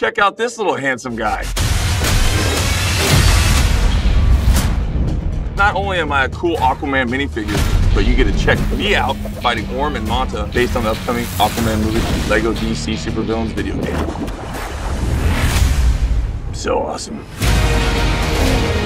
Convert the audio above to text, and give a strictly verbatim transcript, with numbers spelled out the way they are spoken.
check out this little handsome guy. Not only am I a cool Aquaman minifigure, but you get to check me out fighting Orm and Manta based on the upcoming Aquaman movie Lego D C Supervillains video game. So awesome.